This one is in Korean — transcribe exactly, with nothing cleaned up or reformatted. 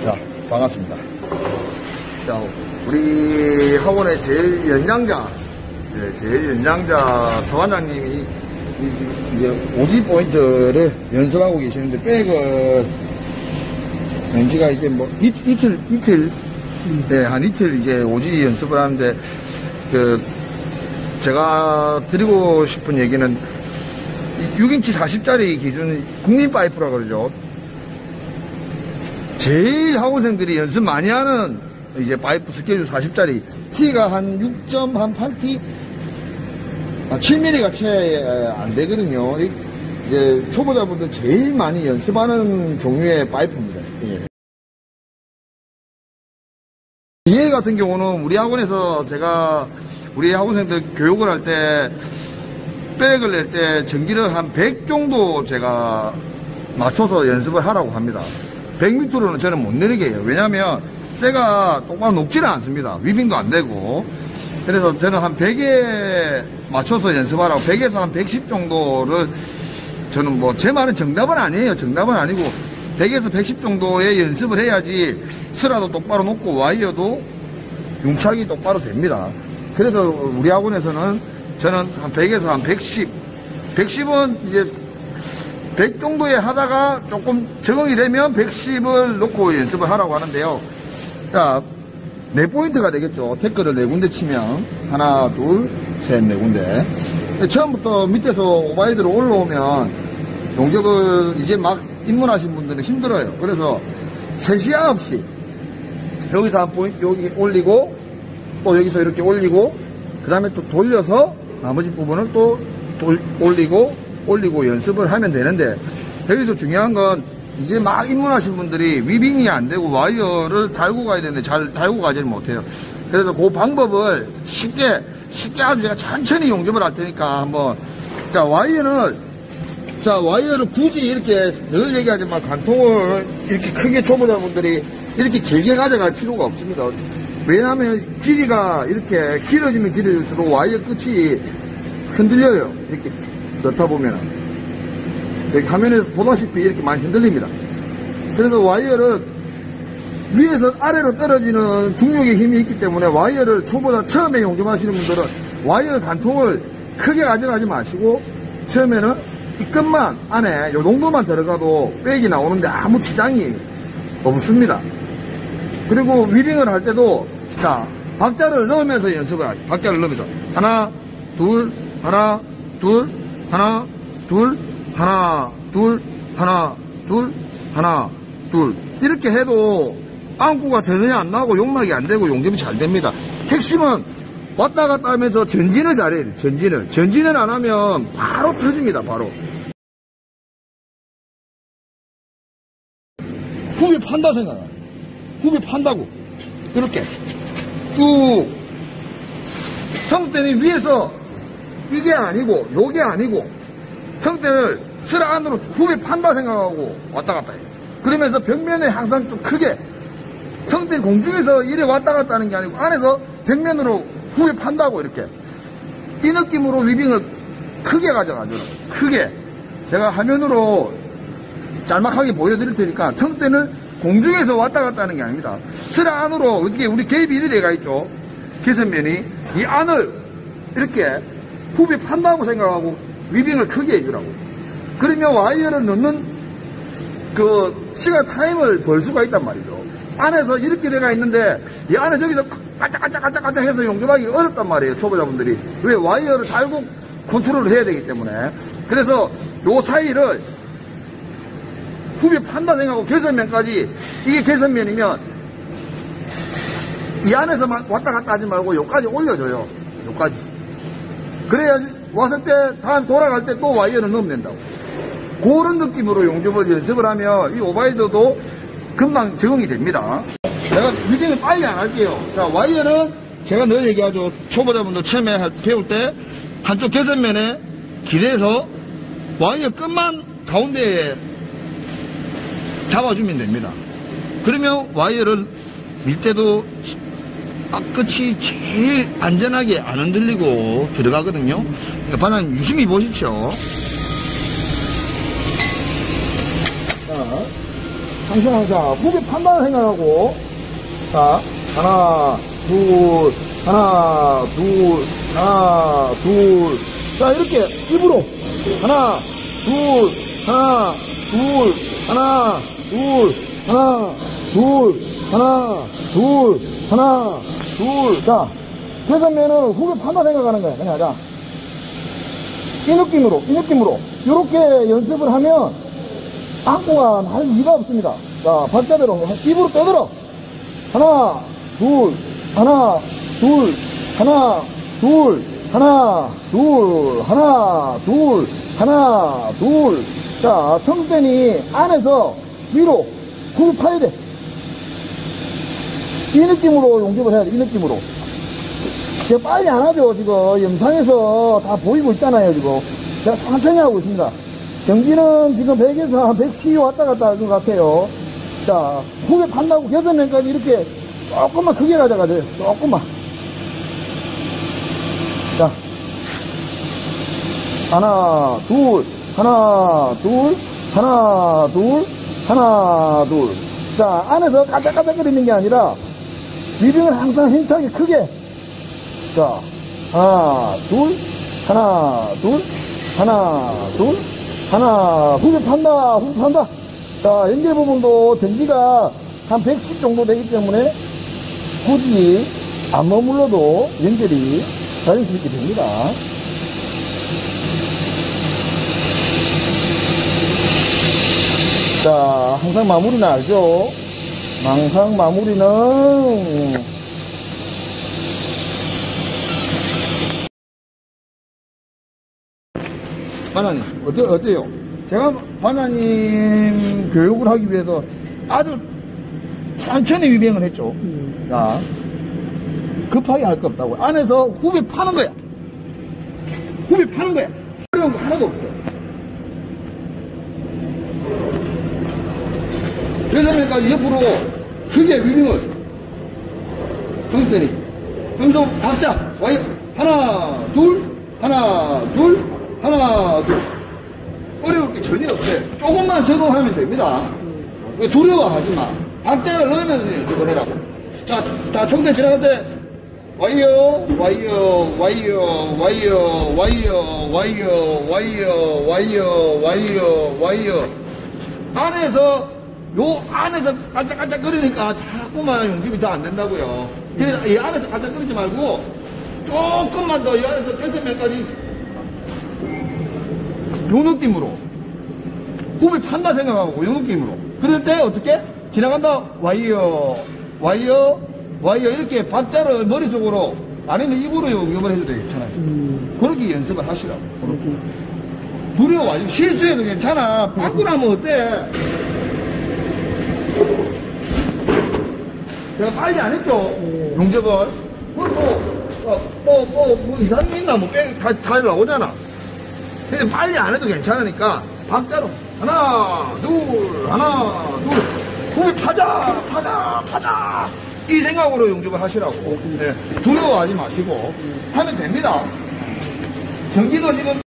자, 반갑습니다. 자, 우리 학원의 제일 연장자, 네, 제일 연장자 서관장님이 이제 오지 포인트를 연습하고 계시는데, 백을 렌즈가 이제 뭐 이, 이틀, 이틀, 네, 한 이틀 이제 오지 연습을 하는데, 그, 제가 드리고 싶은 얘기는 육 인치 사십짜리 기준 국민 파이프라 그러죠. 제일 학원생들이 연습 많이 하는 이제 파이프 스케줄 사십짜리 T가 한 육 점 팔 티 아, 칠 밀리미터가 채 안 되거든요. 이제 초보자분들 제일 많이 연습하는 종류의 파이프입니다. 예. 얘 같은 경우는 우리 학원에서 제가 우리 학원생들 교육을 할 때 백을 낼 때 전기를 한 백 정도 제가 맞춰서 연습을 하라고 합니다. 백 밑으로는 저는 못 내리게 해요. 왜냐면 쇠가 똑바로 녹지는 않습니다. 위빙도 안 되고. 그래서 저는 한 백에 맞춰서 연습하라고, 백에서 한 백십 정도를, 저는 뭐 제 말은 정답은 아니에요. 정답은 아니고 백에서 백십 정도의 연습을 해야지 슬라도 똑바로 놓고 와이어도 융착이 똑바로 됩니다. 그래서 우리 학원에서는 저는 한 백에서 한 백십, 백십은 이제 백 정도에 하다가 조금 적응이 되면 백십을 놓고 연습을 하라고 하는데요. 자, 네 포인트가 되겠죠. 태클을 네 군데 치면 하나, 둘, 셋, 네 군데. 처음부터 밑에서 오바이드로 올라오면 용접을 이제 막 입문하신 분들은 힘들어요. 그래서 셋이 아홉 시 여기서 한 포인트 여기 올리고 또 여기서 이렇게 올리고 그 다음에 또 돌려서 나머지 부분을 또 돌, 올리고 올리고 연습을 하면 되는데, 여기서 중요한 건 이제 막 입문하신 분들이 위빙이 안 되고 와이어를 달고 가야 되는데 잘 달고 가지를 못해요. 그래서 그 방법을 쉽게 쉽게 아주 제가 천천히 용접을 할 테니까 한번. 자, 와이어는 자 와이어를 굳이 이렇게 늘 얘기하지만 관통을 이렇게 크게 초보자분들이 이렇게 길게 가져갈 필요가 없습니다. 왜냐하면 길이가 이렇게 길어지면 길어질수록 와이어 끝이 흔들려요. 이렇게 넣다 보면은 여기 화면에서 보다시피 이렇게 많이 흔들립니다. 그래서 와이어를 위에서 아래로 떨어지는 중력의 힘이 있기 때문에 와이어를 초보자 처음에 용접하시는 분들은 와이어 관통을 크게 가져가지 마시고 처음에는 이 끝만 안에 요 정도만 들어가도 백이 나오는데 아무 지장이 없습니다. 그리고 위빙을 할 때도 자 박자를 넣으면서 연습을 하죠. 박자를 넣으면서 하나 둘 하나 둘 하나 둘 하나 둘 하나 둘 하나 둘 이렇게 해도 안구가 전혀 안 나고 용막이 안 되고 용접이 잘 됩니다. 핵심은 왔다 갔다 하면서 전진을 잘해야 돼요. 전진을 전진을 안 하면 바로 터집니다. 바로 굽이 판다 생각해. 굽이 판다고 이렇게 쭉 성대는 위에서 이게 아니고 요게 아니고 성대를 슬 안으로 굽이 판다 생각하고 왔다 갔다 해요. 그러면서 벽면에 항상 좀 크게 성대 공중에서 이래 왔다 갔다 하는 게 아니고 안에서 벽면으로 굽이 판다고 이렇게 이 느낌으로 위빙을 크게 가져가죠. 크게 제가 화면으로 짤막하게 보여드릴 테니까 성대는 공중에서 왔다 갔다 하는 게 아닙니다. 슬 안으로 어떻게 우리 개입이 이래 돼가 있죠. 개선면이 이 안을 이렇게 굽이 판다고 생각하고 위빙을 크게 해주라고. 그러면 와이어를 넣는 그 시간 타임을 벌 수가 있단 말이죠. 안에서 이렇게 돼가 있는데 이 안에 저기서 까짝까짝까짝까짝 해서 용접하기 어렵단 말이에요. 초보자분들이. 왜? 와이어를 달고 컨트롤을 해야 되기 때문에. 그래서 요 사이를 굽이 판다 생각하고 개선면까지, 이게 개선면이면 이 안에서만 왔다 갔다 하지 말고 요까지 올려줘요. 요까지. 그래야 왔을 때 다음 돌아갈 때 또 와이어를 넣으면 된다고. 그런 느낌으로 용접을 연습을 하면 이 오바이더도 금방 적응이 됩니다. 내가 위빙을 빨리 안 할게요. 자, 와이어는 제가 늘 얘기하죠. 초보자분들 처음에 배울 때 한쪽 개선면에 기대서 와이어 끝만 가운데에 잡아주면 됩니다. 그러면 와이어를 밀 때도 끝이 제일 안전하게 안 흔들리고 들어가거든요. 그러니까 반장 유심히 보십시오. 자, 항상 항상 후배 판단 생각하고, 자, 하나, 둘, 하나, 둘, 하나, 둘. 자, 이렇게 입으로. 하나, 둘, 하나, 둘, 하나, 둘, 하나, 둘, 하나, 둘, 하나, 둘. 자, 계산면은 후배 판단 생각하는 거야. 그냥, 자. 이 느낌으로, 이 느낌으로. 요렇게 연습을 하면, 안고가 할 리가 없습니다. 자, 박자대로 입으로 떠들어. 하나, 둘, 하나, 둘, 하나, 둘, 하나, 둘, 하나, 둘, 하나, 둘. 자, 청센이 안에서 위로 굴 파야 돼. 이 느낌으로 용접을 해야 돼, 이 느낌으로. 제가 빨리 안 하죠, 지금. 영상에서 다 보이고 있잖아요, 지금. 제가 천천히 하고 있습니다. 경기는 지금 백에서 한 백십 왔다 갔다 할 것 같아요. 자, 후배 판다고 개선면까지 이렇게 조금만 크게 가져가세요. 조금만. 자, 하나, 둘, 하나, 둘, 하나, 둘, 하나, 둘. 자, 안에서 까짝까짝거리는 게 아니라 리듬을 항상 힘차게 크게. 자, 하나, 둘, 하나, 둘, 하나, 둘, 하나, 후배 판다, 후배 판다. 자, 연결 부분도 전기가 한 백십 정도 되기 때문에 굳이 안 머물러도 연결이 자연스럽게 됩니다. 자, 항상 마무리는 알죠? 항상 마무리는 반장님, 어때, 어때요? 제가 반장님 교육을 하기 위해서 아주 천천히 위빙을 했죠. 음. 자, 급하게 할 거 없다고. 안에서 후배 파는 거야. 후배 파는 거야. 어려운 거 하나도 없어. 그래서까지 옆으로 크게 위빙을. 여기서 때리. 여기서 박자. 와요. 하나, 둘, 하나, 둘, 하나, 둘. 어려울 게 전혀 없어요. 조금만 적응하면 됩니다. 왜 두려워하지 마. 박자를 넣으면서 연습을 해라고. 자, 자, 총대 지나갈 때, 와이어, 와이어, 와이어, 와이어, 와이어, 와이어, 와이어, 와이어, 와이어, 와이어. 안에서, 요 안에서 깜짝깜짝거리니까 자꾸만 용접이 더 안 된다고요. 그래서 이 안에서 깜짝거리지 말고, 조금만 더 이 안에서 개선면까지 요 느낌으로 후배 판다 생각하고 요 느낌으로 그럴 때 어떻게? 지나간다 와이어 와이어 와이어 이렇게 박자를 머릿속으로 아니면 입으로 용접을 해도 괜찮아요. 음. 그렇게 연습을 하시라고. 음. 두려워. 실수해도 괜찮아. 빵꾸 나면 어때? 제가 빨리 안 했죠? 음. 용접을. 뭐, 뭐, 뭐, 뭐, 뭐 이상이 있나? 뭐, 빼, 다, 다 나오잖아. 근데 빨리 안 해도 괜찮으니까 박자로 하나 둘 하나 둘 후배 파자 파자 파자 이 생각으로 용접을 하시라고. 네. 두려워하지 마시고 하면 됩니다. 전기도 지금